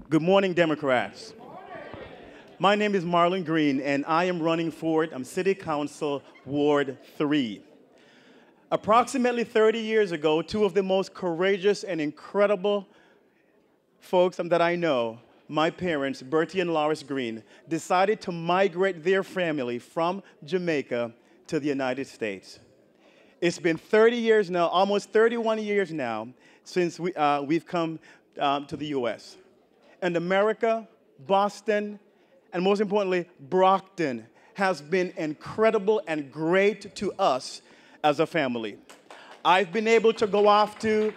Good morning, Democrats. My name is Marlon Green, and I am running for City Council Ward 3. Approximately 30 years ago, two of the most courageous and incredible folks that I know, my parents, Bertie and Loris Green, decided to migrate their family from Jamaica to the United States. It's been 30 years now, almost 31 years now, since we've come to the U.S. And America, Boston, and most importantly, Brockton has been incredible and great to us as a family. I've been able to go off to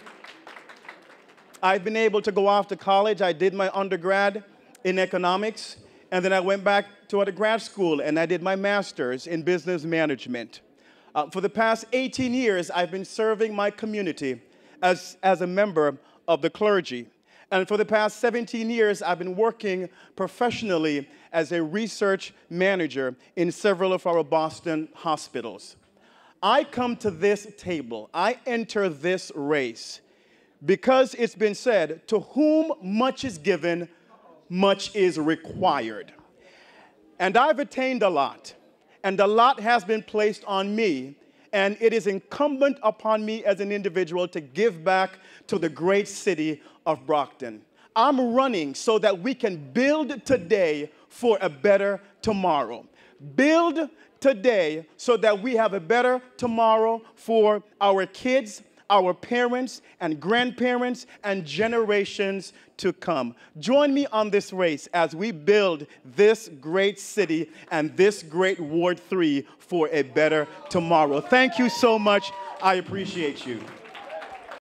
college. I did my undergrad in economics, and then I went back to a grad school and I did my master's in business management. For the past 18 years, I've been serving my community as a member of the clergy. And for the past 17 years, I've been working professionally as a research manager in several of our Boston hospitals. I come to this table, I enter this race because it's been said, to whom much is given, much is required. And I've attained a lot, and a lot has been placed on me, and it is incumbent upon me as an individual to give back to the great city of Brockton. I'm running so that we can build today for a better tomorrow. Build today so that we have a better tomorrow for our kids, our parents and grandparents and generations to come. Join me on this race as we build this great city and this great Ward 3 for a better tomorrow. Thank you so much. I appreciate you.